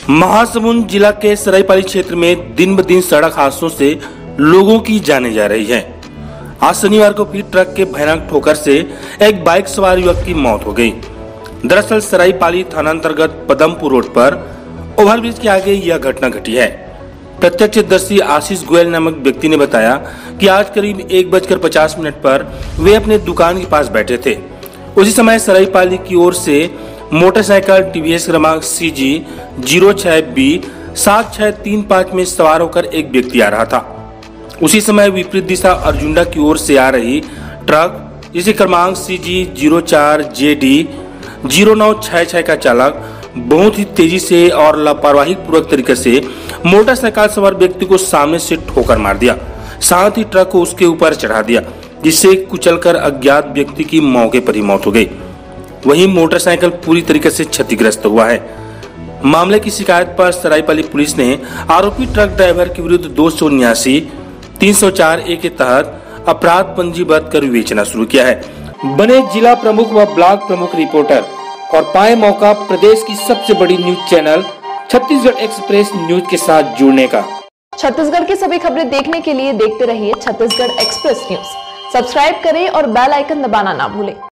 महासमुंद जिला के सरायपाली क्षेत्र में दिन ब दिन सड़क हादसों से लोगों की जाने जा रही है। आज शनिवार को भी ट्रक के भयानक ठोकर से एक बाइक सवार युवक की मौत हो गई। दरअसल सरायपाली थाना अंतर्गत पदमपुर रोड पर ओवरब्रिज के आगे यह घटना घटी है। प्रत्यक्षदर्शी आशीष गोयल नामक व्यक्ति ने बताया कि आज करीब 1:50 पर वे अपने दुकान के पास बैठे थे। उसी समय सरायपाली की ओर से मोटरसाइकिल टीवीएस क्रमांक CG 06B 7635 में सवार होकर एक व्यक्ति आ रहा था। उसी समय विपरीत दिशा अर्जुंडा की ओर से आ रही ट्रक जिसे क्रमांक CG 04JD 0966 का चालक बहुत ही तेजी से और लापरवाही पूर्वक तरीके से मोटरसाइकिल सवार व्यक्ति को सामने से ठोकर मार दिया, साथ ही ट्रक को उसके ऊपर चढ़ा दिया, जिससे कुचलकर अज्ञात व्यक्ति की मौके पर ही मौत हो गई। वहीं मोटरसाइकिल पूरी तरीके से क्षतिग्रस्त हुआ है। मामले की शिकायत पर सरायपाली पुलिस ने आरोपी ट्रक ड्राइवर के विरुद्ध 279 304A के तहत अपराध पंजीबद्ध कर विवेचना शुरू किया है। बने जिला प्रमुख व ब्लॉक प्रमुख रिपोर्टर और पाए मौका प्रदेश की सबसे बड़ी news channel Chhattisgarh express news के साथ जुड़ने का। छत्तीसगढ़ की सभी खबरें देखने के लिए देखते रहिए छत्तीसगढ़ एक्सप्रेस न्यूज। सब्सक्राइब करें और बेल आइकन दबाना ना भूलें।